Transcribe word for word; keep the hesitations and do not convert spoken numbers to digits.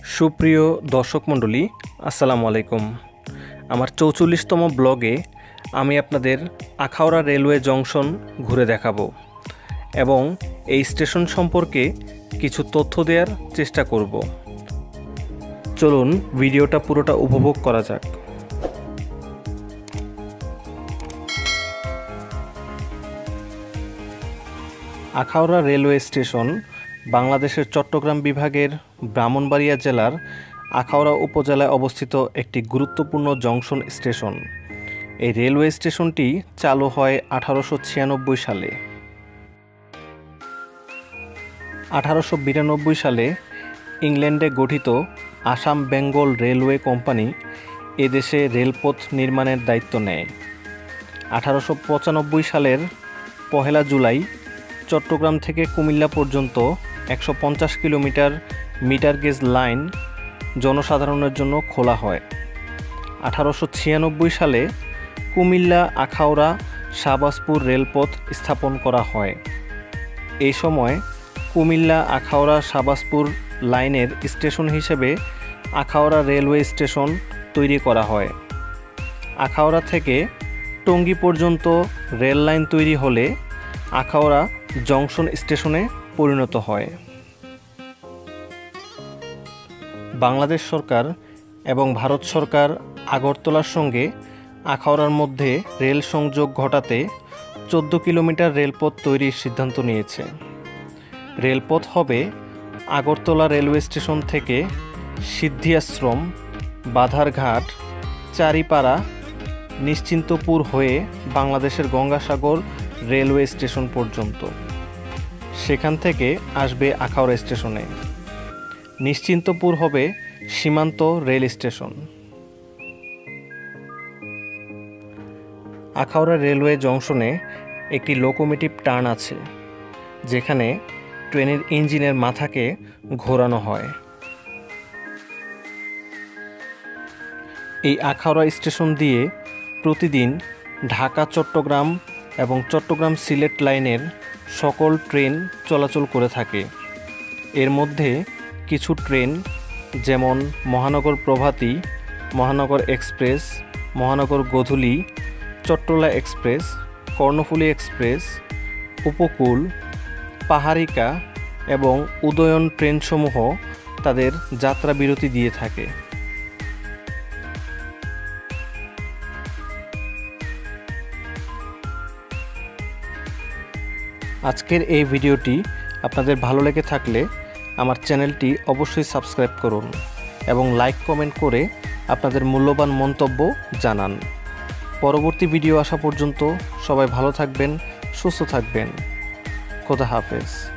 সুপ্রিয় দর্শক মণ্ডলী, আসসালামু আলাইকুম। আমার চৌচল্লিশতম ব্লগে আমি আপনাদের আখাউড়া রেলওয়ে জংশন ঘুরে দেখাবো এবং এই স্টেশন সম্পর্কে কিছু তথ্য দেওয়ার চেষ্টা করব। চলুন ভিডিওটা পুরোটা উপভোগ করা যাক। আখাউড়া রেলওয়ে স্টেশন বাংলাদেশের চট্টগ্রাম বিভাগের ব্রাহ্মণবাড়িয়া জেলার আখাউড়া উপজেলায় অবস্থিত একটি গুরুত্বপূর্ণ জংশন স্টেশন। এই রেলওয়ে স্টেশনটি চালু হয় আঠারোশো ছিয়ানব্বই সালে। আঠারোশো বিরানব্বই সালে ইংল্যান্ডে গঠিত আসাম বেঙ্গল রেলওয়ে কোম্পানি এদেশে রেলপথ নির্মাণের দায়িত্ব নেয়। আঠারোশো পঁচানব্বই সালের পহেলা জুলাই চট্টগ্রাম থেকে কুমিল্লা পর্যন্ত একশো পঞ্চাশ কিলোমিটার মিটার গেজ লাইন জনসাধারণের জন্য খোলা হয়। আঠারোশো ছিয়ানব্বই সালে কুমিল্লা আখাউড়া শাহবাজপুর রেলপথ স্থাপন করা হয়। এই সময় কুমিল্লা আখাউড়া শাহবাজপুর লাইনের স্টেশন হিসেবে আখাউড়া রেলওয়ে স্টেশন তৈরি করা হয়। আখাউড়া থেকে টঙ্গী পর্যন্ত রেল লাইন তৈরি হলে আখাউড়া জংশন স্টেশনে পরিণত হয়। বাংলাদেশ সরকার এবং ভারত সরকার আগরতলার সঙ্গে আখাউড়ার মধ্যে রেল সংযোগ ঘটাতে চোদ্দ কিলোমিটার রেলপথ তৈরির সিদ্ধান্ত নিয়েছে। রেলপথ হবে আগরতলা রেলওয়ে স্টেশন থেকে সিদ্ধি আশ্রম, বাধারঘাট, চারিপাড়া, নিশ্চিন্তপুর হয়ে বাংলাদেশের গঙ্গাসাগর রেলওয়ে স্টেশন পর্যন্ত। সেখান থেকে আসবে আখাউড়া স্টেশনে। নিশ্চিন্তপুর হবে সীমান্ত রেল স্টেশন। আখাউড়া রেলওয়ে জংশনে একটি লোকোমোটিভ টার্ন আছে, যেখানে ট্রেনের ইঞ্জিনের মাথাকে ঘোরানো হয়। এই আখাউড়া স্টেশন দিয়ে প্রতিদিন ঢাকা চট্টগ্রাম এবং চট্টগ্রাম সিলেট লাইনের সকল ট্রেন চলাচল করে থাকে। এর মধ্যে কিছু ট্রেন যেমন মহানগর প্রভাতী, Mohanagar express, Mohanagar Godhuli, Chattala express, Karnaphuli express, Upakul, Paharika এবং উদয়ন ট্রেনসমূহ তাদের যাত্রা বিরতি দিয়ে থাকে। আজকের এই ভিডিওটি আপনাদের ভালো লেগে থাকলে আমার চ্যানেলটি অবশ্যই সাবস্ক্রাইব করুন এবং লাইক কমেন্ট করে আপনাদের মূল্যবান মন্তব্য জানান। পরবর্তী ভিডিও আসা পর্যন্ত সবাই ভালো থাকবেন, সুস্থ থাকবেন। খোদা হাফেজ।